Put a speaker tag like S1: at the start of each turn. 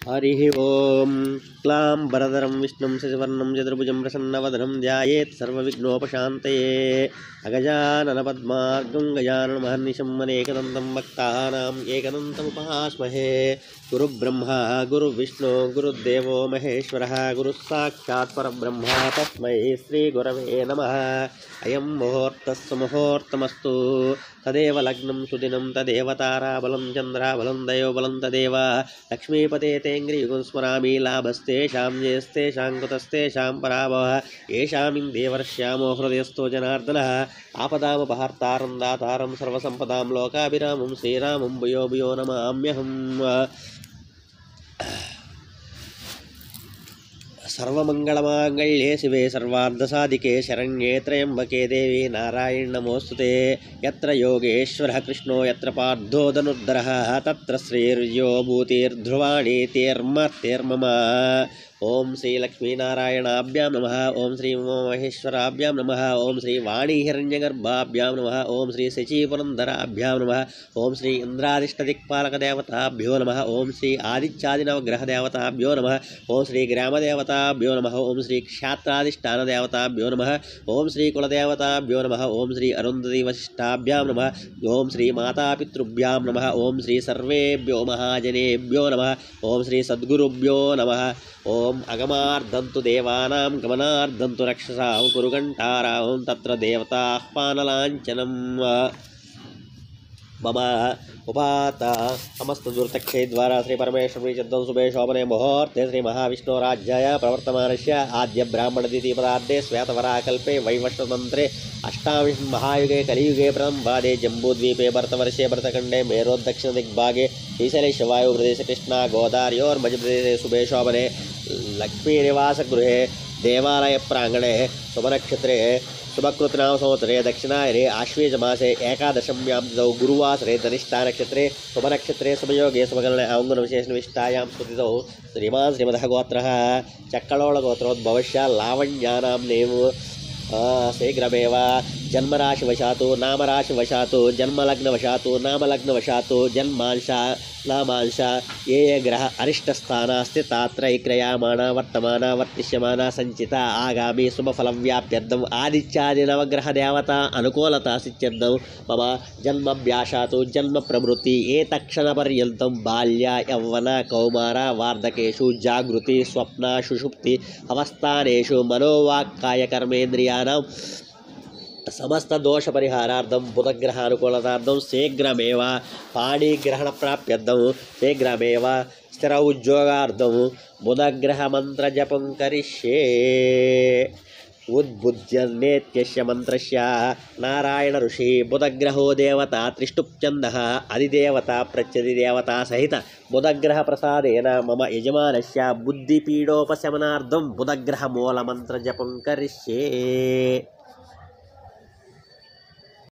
S1: हरिः ओं क्लां वरदरं विष्णुं शशिवर्णं चतुर्भुजं प्रसन्नवदनं ध्यायेत् सर्वविघ्नोपशान्तये अगजाननपद्मार्गं गजाननमहर्निशं अनेकदन्तं भक्तानाम् एकदन्तमुपास्महे गुरुब्रह्मा गुरुविष्णु गुरुदेवो महेश्वरः गुरुः साक्षात् परब्रह्म तस्मै श्रीगुरवे नमः। अयं मुहूर्तः सुमुहूर्तमस्तु तदेव लग्नं सुदिनं तदेव ताराबलं चन्द्राबलं दयोबलं तदेव लक्ष्मीपते तेङ्ग्रियुगं स्मरामि लाभस्तेषां जयस्तेषां कुतस्तेषां पराभवः येषामिन्देवर्ष्यामो हृदयस्थो जनार्दनः आपदामपहर्तारं दातारं सर्वसम्पदां लोकाभिरामं श्रीरामं भूयो भूयो नमाम्यहम्। सर्वमंगलमांगल्ये शिवे सर्वार्धसाधिके शरण्ये त्र्यंबके देवी नारायण नमोस्तुते। यत्र योगेश्वरः कृष्णो यत्र पार्थो धनुर्धरः तत्र श्रीर्यो भूतिर्ध्रुवाणि तेर्मतेर्मम। ओं श्री लक्ष्मीनारायणाभ्यां नमः। ओं श्री उमामहेश्वराभ्यां नमः। ओं श्री वाणी हिरण्यगर्भाभ्यां नमः। ओं श्री शचीपुरंदराभ्यां नमः। ओं श्री इंद्रादिष्टदिक्पालकदेवताभ्यो नमः। ओं श्री आदित्यादिनवग्रहदेवताभ्यो नमः। ओं श्री ग्रामदेवताभ्यो नमः। ओं श्री क्षात्रादिष्टानदेवताभ्यो नमः। ओं श्री कुलदेवताभ्यो नमः। ओं श्री अरुन्धती वशिष्ठाभ्यां नमः। ओं श्री मातापितृभ्यां नमः। ओं श्री सर्वेभ्यो महाजनेभ्यो नमः। ओं श्री सद्गुरुभ्यो नमः। ओम अगमार्धन्तु देवानां गमनार्धन्तु रक्षसां कुरुघण्टारां तत्र देवताह्वानलाञ्छनम् मम उपात समस्त दुर्तक्षे द्वारा श्री परमेश्वरी चद्दं शुभे शोभने मुहूर्ते श्री महाविष्णुराज्याय प्रवर्तमानस्य आद्य ब्राह्मण द्वितीय पदार्धे श्वेतवराकल्पे वैवस्वतंत्रे अष्टाविंश महायुगे कलियुगे प्रथम पादे जम्बूद्वीपे भरतवर्षे भरतखंडे मेरोदक्षिण दिग्भागे श्रीशैलशवायु प्रदेश कृष्णा गोदावरी मध्यप्रदेशे शुभे शोभने लक्ष्मी निवास गृहे देवालय प्रांगणे शुभनक्षत्रे शुभकृतनाम संवत्सरे दक्षिणायने आश्वेजमासे एकादशम्यां तिथौ गुरुवासरे धनिष्ठा नक्षत्रे शुभनक्षत्रे शुभयोगे शुभगणने अवगुणविशेषनिष्ठायां स्फुतितौ श्रीमान् श्रीमदः गोत्रः चक्कलोळगोत्रोद्भवस्य लावण्यानाम्नेव शीघ्रमेव जन्मराशिवशातु नामराशिवशातु जन्मलग्नवशातु नामलग्नवशातु जन्मांश नामांश ये ये ग्रह अरिष्टस्थानास्ति तात्रैक्रियमाणा वर्तमाना वर्तिष्यमाना संचिता आगामी शुभफलव्याप्त्यर्थम् आदित्यादिनवग्रहदेवता अनुकूलता सिद्ध्यर्थं मम जन्मभ्यासातु जन्मप्रभृति एतत्क्षणपर्यन्तं बाल्य यौवन कौमार वार्धकेषु जागृति स्वप्न सुषुप्ति अवस्थानेषु मनोवाक्कायकर्मेन्द्रियाणां समस्त दोष परिहारार्थं बुधग्रहानुकूलतार्थं शीघ्रमेव पाणिग्रहणप्राप्त्यर्थं शीघ्रमेव स्थिर उद्योगार्थं बुधग्रहमन्त्रजपं करिष्ये। उद्बुध्यन्नेत्यस्य मन्त्रस्य नारायण ऋषि बुधग्रहो देवता त्रिष्टुप्छन्दः अधिदेवता प्रत्यधिदेवता सहित बुधग्रह प्रसादेन मम यजमानस्य बुद्धिपीडोपशमनार्थं बुधग्रहमूलमन्त्रजपं करिष्ये।